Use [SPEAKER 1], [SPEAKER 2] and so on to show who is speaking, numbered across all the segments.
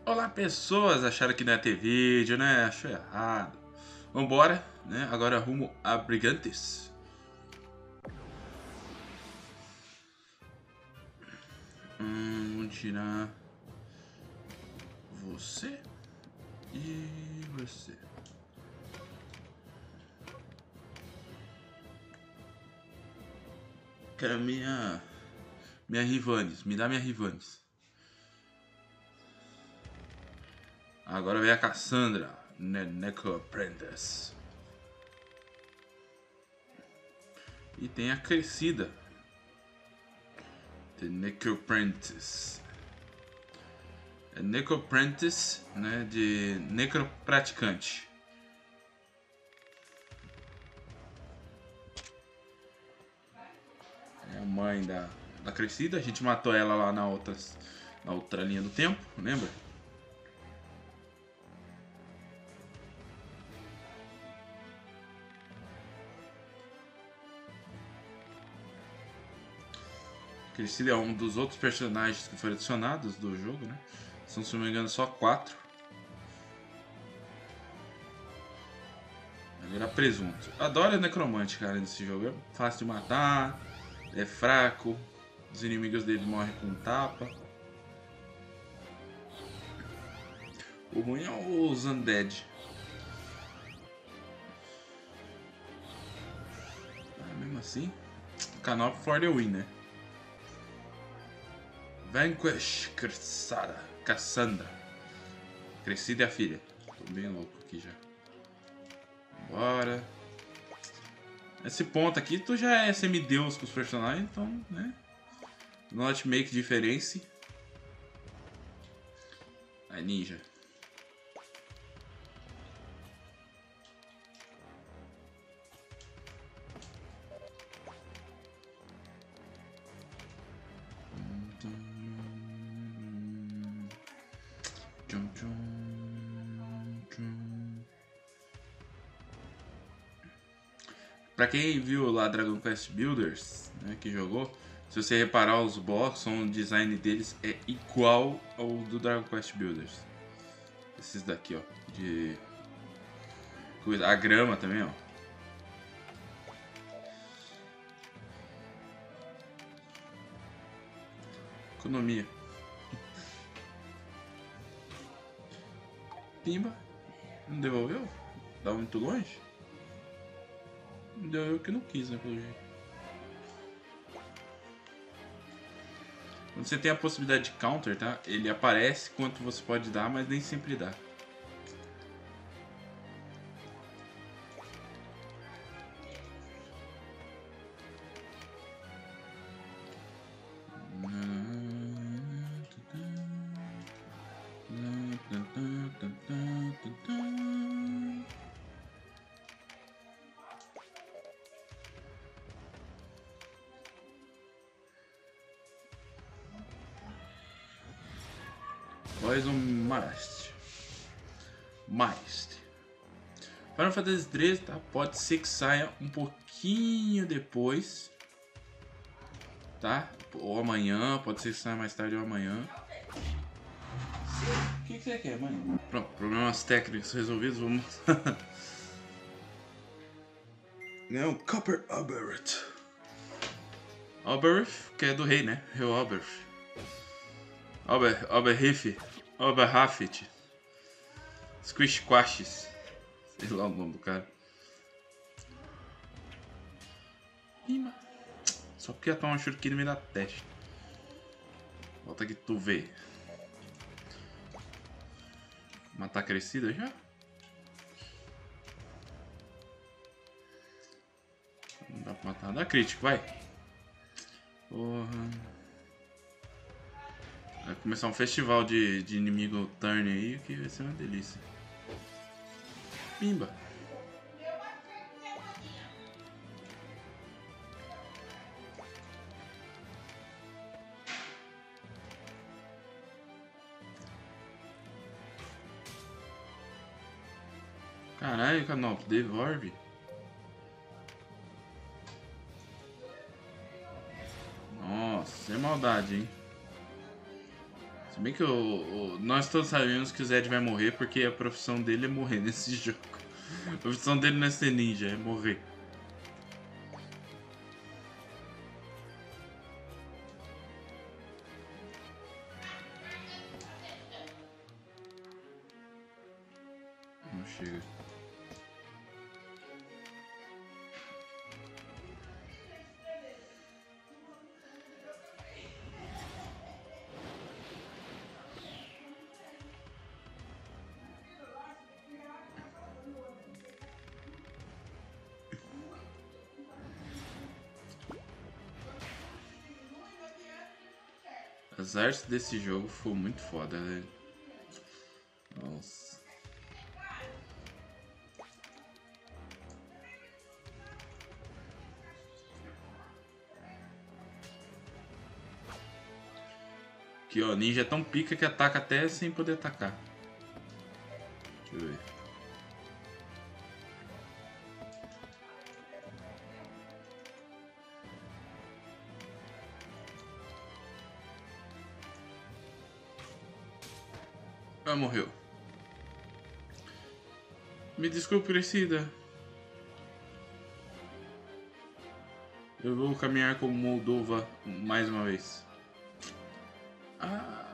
[SPEAKER 1] Olá, pessoas! Acharam que não ia ter vídeo, né? Achou errado. Vambora, né? Agora rumo a Brigantes. Vamos tirar você e você. Quero minha Rivanes. Me dá minha Rivanes. Agora vem a Cassandra. Necroprentice. E tem a Crescida. The Necroprentice. É Necroprentice, né? De Necropraticante. É a mãe da Crescida. A gente matou ela lá na outra linha do tempo, lembra? Crescida é um dos outros personagens que foram adicionados do jogo, né? São, se não me engano, só 4. Ele era presunto. Adoro o necromante, cara, nesse jogo. É fácil de matar, é fraco, os inimigos dele morrem com um tapa. O ruim é os undead. Mesmo assim, Canop for the win, né? Vanquish, Cassandra. Crescida e a filha. Tô bem louco aqui já. Bora. Esse ponto aqui, tu já é semideus com os personagens, então, né? Not make difference. Aí, ninja. Pra quem viu lá Dragon Quest Builders, né, que jogou, se você reparar os boss, o design deles é igual ao do Dragon Quest Builders. Esses daqui, ó, de coisa, a grama também, ó. Economia. Pimba. Não devolveu? Tava muito longe? Deu eu que não quis, né, pelo jeito. Quando você tem a possibilidade de counter, tá? Ele aparece quanto você pode dar, mas nem sempre dá. Poison Mist. Final Fantasy 13, tá? Pode ser que saia um pouquinho depois, tá? Ou amanhã, pode ser que saia mais tarde ou amanhã. O que você quer, mãe? Pronto, problemas técnicos resolvidos, vamos. Não, Copper Oberth. Oberth, que é do rei, né? Rei Oberth. Oberhafit. Squish Quashes. Sei lá o nome do cara. Ih, só porque ia tomar um churquinho no meio da testa. Volta aqui tu vê. Matar crescida já? Não dá pra matar. Dá crítico, vai. Porra. Vai começar um festival de inimigo turn aí que vai ser uma delícia. Pimba. Caralho, Canop, devolve. Nossa, é maldade, hein? Se bem que nós todos sabemos que o Zed vai morrer porque a profissão dele é morrer nesse jogo. A profissão dele não é ser ninja, é morrer. Não chega. As artes desse jogo foram muito foda, velho. Nossa. Aqui, ó, ninja é tão pica que ataca até sem poder atacar. Deixa eu ver. Ah, morreu. Me desculpe, Crescida. Eu vou caminhar com Moldova mais uma vez. Ah.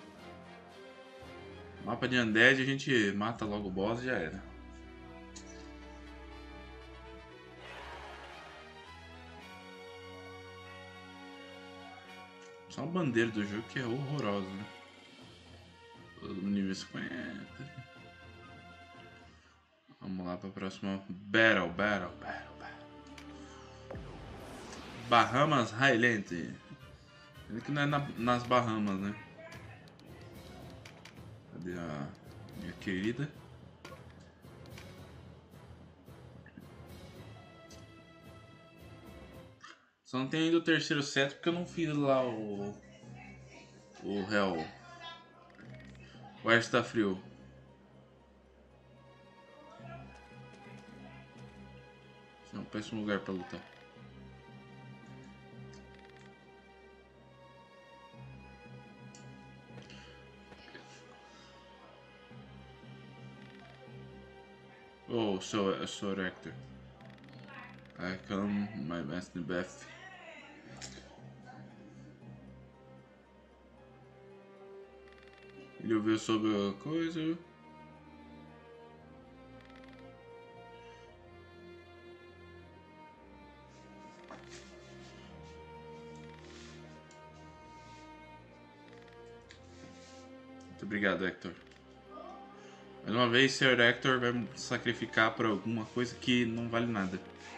[SPEAKER 1] Mapa de Undead, a gente mata logo o boss e já era. Só uma bandeira do jogo que é horrorosa, né? Todo nível 50. Vamos lá para a próxima Battle. Bahamas Highland. Ele que não é nas Bahamas, né? Cadê a minha querida? Só não tem ainda o terceiro set porque eu não fiz lá o Hell. O Ash tá frio. Esse é um péssimo lugar pra lutar. Oh, so Rector. I come, my master Beth. Ele ouviu sobre a coisa. Muito obrigado, Hector. Mais uma vez, Sr. Hector vai me sacrificar por alguma coisa que não vale nada.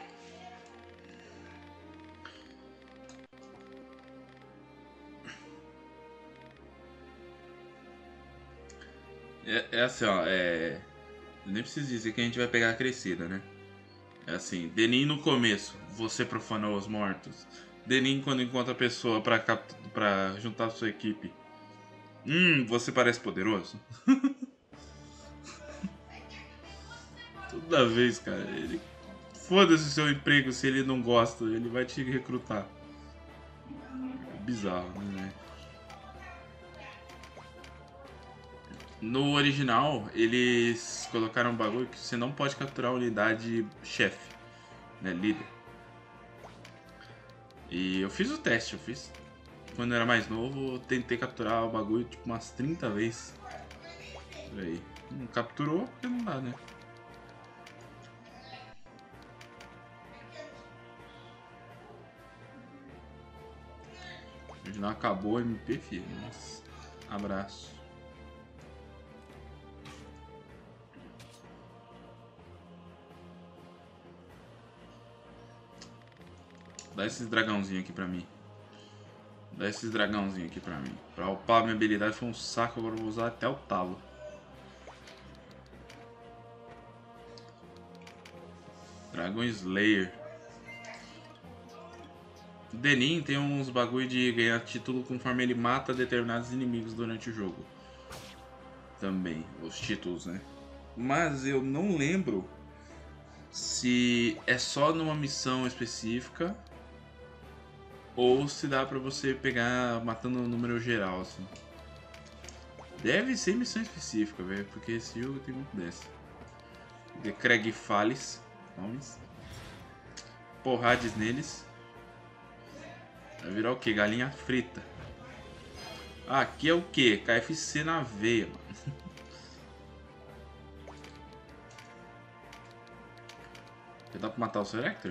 [SPEAKER 1] É assim, ó, nem preciso dizer que a gente vai pegar a crescida, né? É assim, Denim no começo, você profanou os mortos. Denim quando encontra a pessoa pra juntar a sua equipe. Você parece poderoso. Toda vez, cara, ele... Foda-se o seu emprego se ele não gosta, ele vai te recrutar. É bizarro, né? No original, eles colocaram um bagulho que você não pode capturar a unidade chefe, né, líder. E eu fiz o teste, quando eu era mais novo, eu tentei capturar o bagulho tipo umas 30 vezes. Por aí. Não capturou porque não dá, né? O original acabou, MP, filho. Nossa. Abraço. Dá esses dragãozinhos aqui pra mim. Dá esses dragãozinhos aqui pra mim. Pra upar minha habilidade foi um saco, agora eu vou usar até o talo. Dragon Slayer. Denim tem uns bagulho de ganhar título conforme ele mata determinados inimigos durante o jogo. Também, os títulos, né? Mas eu não lembro se é só numa missão específica ou se dá pra você pegar matando o número geral, assim. Deve ser missão específica, velho, porque esse jogo tem muito dessa. De Craig Falles, homens. Porrades neles. Vai virar o que? Galinha frita. Ah, aqui é o que? KFC na veia, mano. Já dá pra matar o Selector?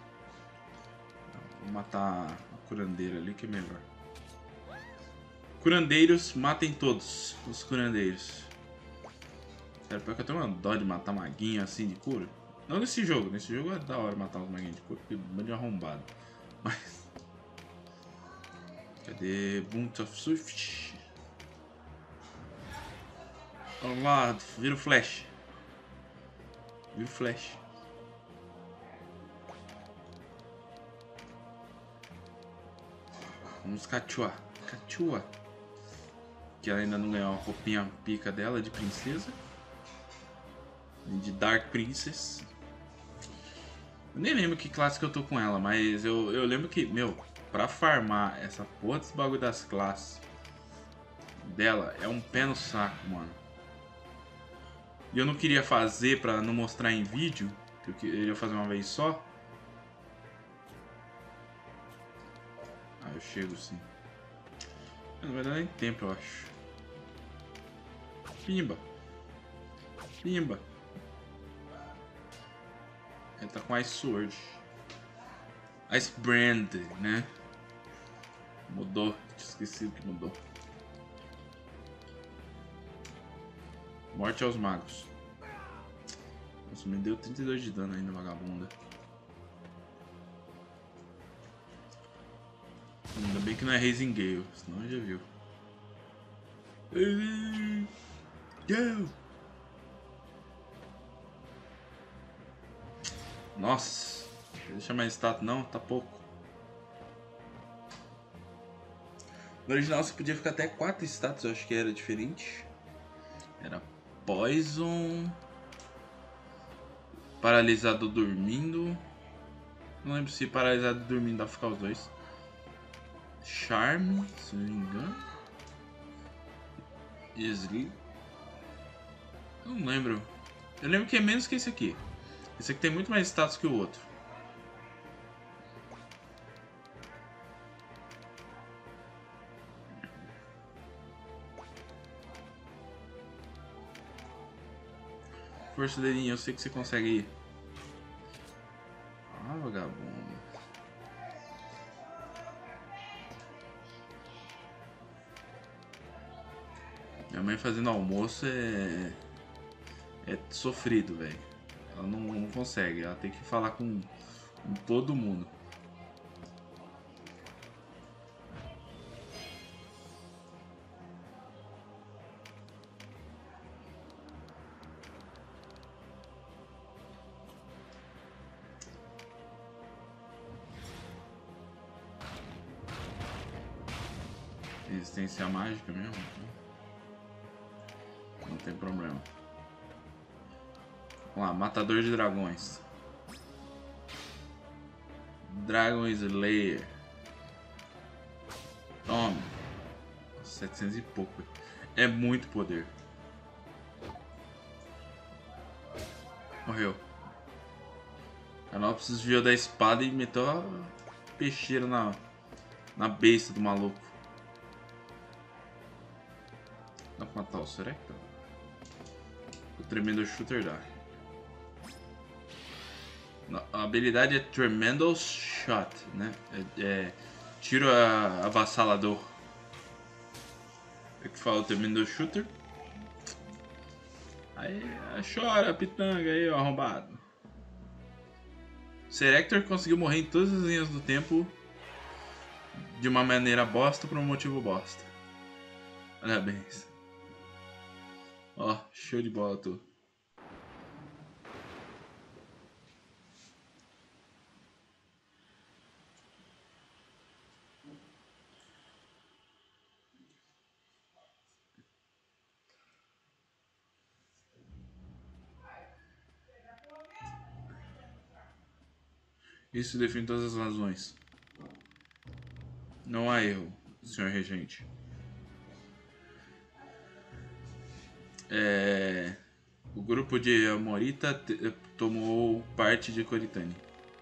[SPEAKER 1] Vou matar a curandeira ali que é melhor. Curandeiros, matem todos os curandeiros. Sério, pior que eu tenho uma dó de matar maguinho assim de cura. Não nesse jogo é da hora matar os maguinhos de cura, porque é um de arrombado. Mas... cadê Boont of Swift? Vamos lá, vira o flash. Vira o flash. Vamos Cachua. Cachua. Que ela ainda não ganhou a roupinha pica dela de princesa. De Dark Princess. Eu nem lembro que classe que eu tô com ela, mas eu lembro que, meu, pra farmar essa porra desse bagulho das classes dela é um pé no saco, mano. E eu não queria fazer pra não mostrar em vídeo, que eu queria fazer uma vez só. Ah, eu chego sim. Não vai dar nem tempo, eu acho. Pimba. Pimba. Ele tá com Ice Sword. Ice Brand, né? Mudou. Tinha esquecido que mudou. Morte aos magos. Nossa, me deu 32 de dano ainda, vagabunda. Ainda bem que não é Raising Gale, senão já viu. Gale! Nossa, deixa mais status não, tá pouco. No original você podia ficar até 4 status, eu acho que era diferente. Era Poison, Paralisado dormindo. Não lembro se Paralisado dormindo dá pra ficar os dois. Charme, se não me engano. Sleep. Eu não lembro. Eu lembro que é menos que esse aqui. Esse aqui tem muito mais status que o outro. Força dedinho, eu sei que você consegue ir. Ah, vagabundo. Minha mãe fazendo almoço é sofrido, velho. Ela não consegue, ela tem que falar com todo mundo. Resistência mágica mesmo? Não tem problema. Vamos lá, Matador de Dragões. Dragon Slayer. Tome. 700 e pouco. É muito poder. Morreu. Canopsis viu da espada e meteu a peixeira na besta do maluco. Dá pra matar o Serecta? O tremendo shooter dá. A habilidade é Tremendous Shot, né? Tiro avassalador. É que fala o Tremendous Shooter. Aí chora, pitanga aí, ó, arrombado. Serector conseguiu morrer em todas as linhas do tempo de uma maneira bosta por um motivo bosta. Parabéns. Ó, show de bola, tu. Isso define todas as razões. Não há erro, senhor regente. O grupo de Amorita tomou parte de Coritane.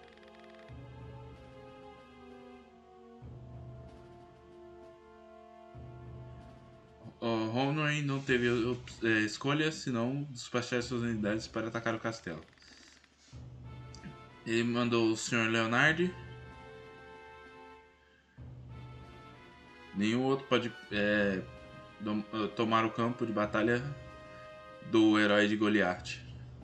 [SPEAKER 1] Honor não teve escolha senão despachar suas unidades para atacar o castelo. Ele mandou o Sr. Leonard. Nenhum outro pode tomar o campo de batalha do herói de Goliath.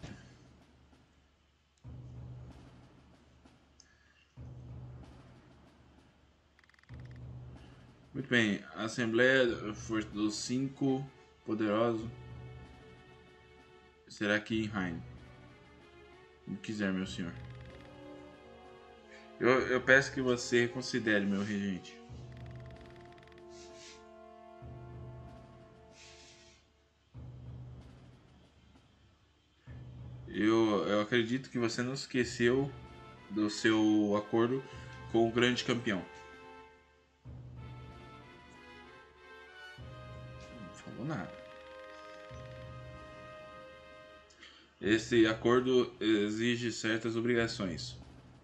[SPEAKER 1] Muito bem, a Assembleia dos 5 poderosos será aqui em Hain. Como quiser, meu senhor. Eu peço que você considere, meu regente. Eu acredito que você não esqueceu do seu acordo com o grande campeão. Não falou nada. Esse acordo exige certas obrigações.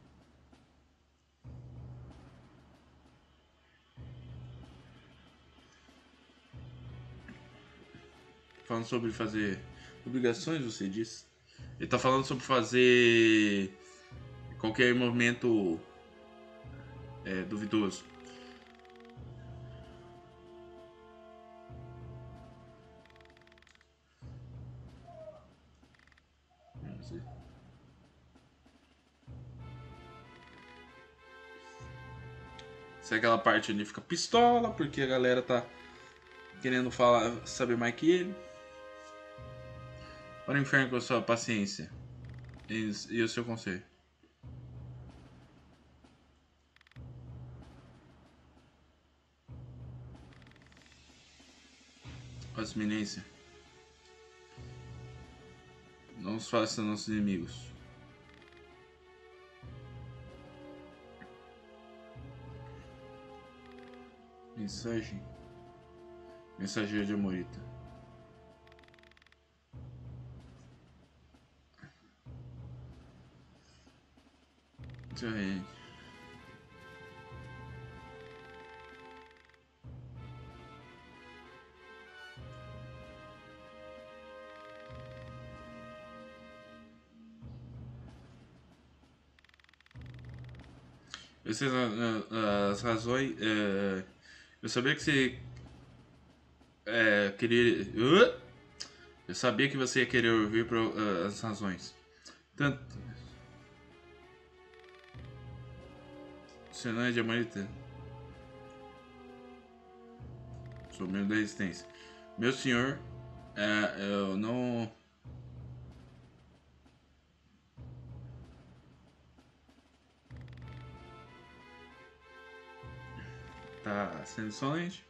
[SPEAKER 1] Falando sobre fazer obrigações, você disse? Ele tá falando sobre fazer qualquer movimento duvidoso. Se aquela parte ali fica pistola, porque a galera tá querendo saber mais que ele. Para o inferno com a sua paciência e o seu conselho. Vossa Eminência, não os faça nossos inimigos. Mensagem. Mensageiro de Amorita. Seu rei. Essas as razões. Eu sabia que você queria. Eu sabia que você ia querer ouvir as razões. Tanto. Você não é de Amorita? Sou membro da resistência. Meu senhor, eu não. Tá sendo insolente?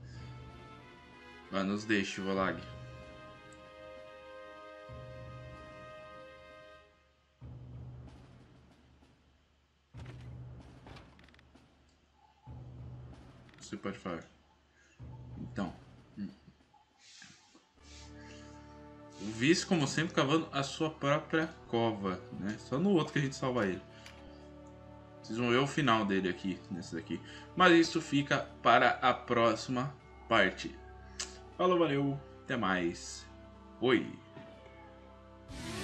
[SPEAKER 1] Nos deixe, Volag. Você pode falar. Então. O vice, como sempre, cavando a sua própria cova, né? Só no outro que a gente salva ele. Vocês vão ver o final dele aqui, nesse daqui. Mas isso fica para a próxima parte. Falou, valeu, até mais. Oi.